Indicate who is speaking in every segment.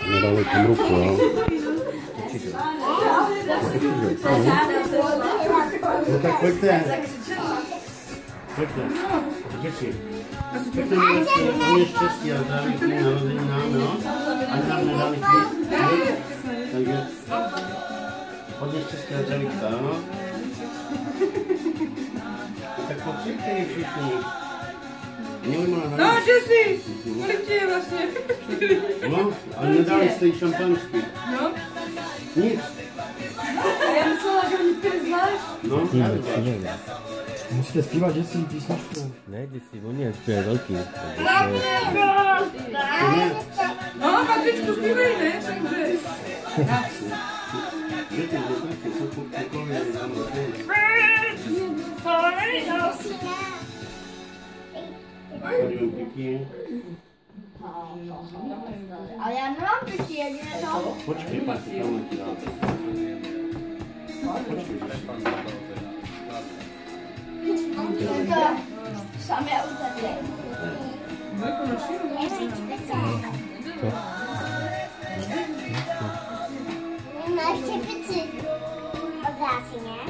Speaker 1: Nedali tím ruku, jo? No tak pojďte. Pojďte. Děti. Pojďte hodně štěstí a zdraví k mým narozeninám, no? Ani nám nedali chvíli. Takže hodně štěstí a zdraví, no? Tak pokřikej všichni.
Speaker 2: No, Jessy! Kolik ti je vlastně?
Speaker 1: No, ale nedali jste jí šampanský.
Speaker 2: No?
Speaker 1: Nic.
Speaker 2: Já myslela, že ho nikdy neznáš.
Speaker 1: No,
Speaker 3: nevím. Musíte zpívat Jessy písničku. Ne, Jessy, oni jak zpívají velký.
Speaker 2: No, Patričku, zpívej, ne? Samozřejmě.
Speaker 4: Ale já nemám pití, jak je to.
Speaker 1: Počkej, Pati, tam ti dám.
Speaker 4: Počkej, samé utekli. Máš čepici? Obrází, ne?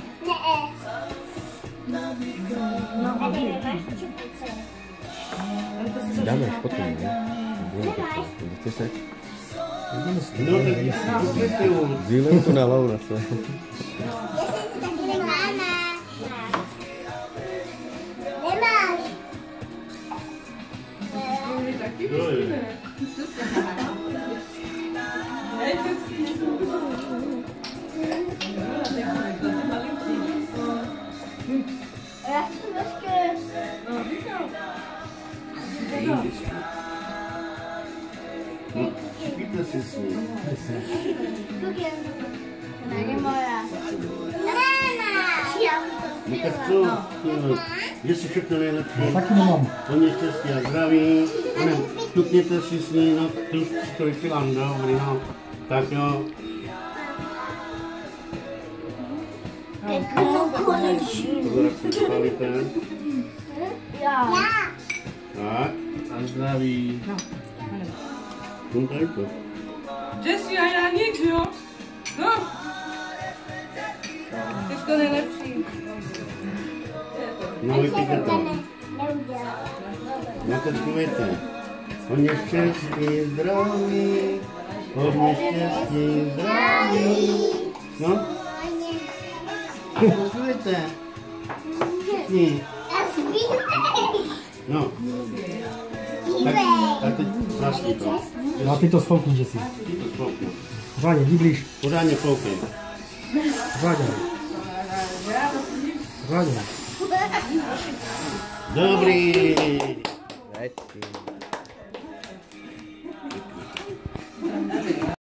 Speaker 4: Ne. Tady nemáš čepici.
Speaker 3: Dáme potom, ne? Chceš se?
Speaker 1: No, tak
Speaker 3: Zílem to na Laura, co?
Speaker 4: Jestli to taky nemáme. Nemáš.
Speaker 2: Taky
Speaker 1: kdo je?
Speaker 2: ne?
Speaker 4: Já chci trošku.
Speaker 2: No, říkal.
Speaker 1: No, špíte si s ním.
Speaker 4: Kukem. To není moja. Nemáš.
Speaker 1: No tak co? Jestli všechno nejlepší.
Speaker 3: Taky nemám.
Speaker 1: Hodně štěstí a zdraví. Stupněte si s ní, no, tu stojkilám, dobrý, no. Tak jo. Pozor, jak se spalíte.
Speaker 4: Já.
Speaker 1: Tak, a zdraví. No tady to.
Speaker 2: Jessy a já nic, jo? No. Všechno nejlepší.
Speaker 1: No, vypíte to. No teď zpívejte. Hodně štěstí, zdraví. Hodně štěstí, zdraví. No. Zpívejte. Všichni. No. Tak teď vlastně to.
Speaker 3: No ty to sfoukni, Jessy.
Speaker 1: Ty to spolknu.
Speaker 3: Pořádně, jdi blíž.
Speaker 1: Pořádně foukej.
Speaker 3: Pořádně. Pořádně.
Speaker 1: Dobrý.
Speaker 3: Hezky.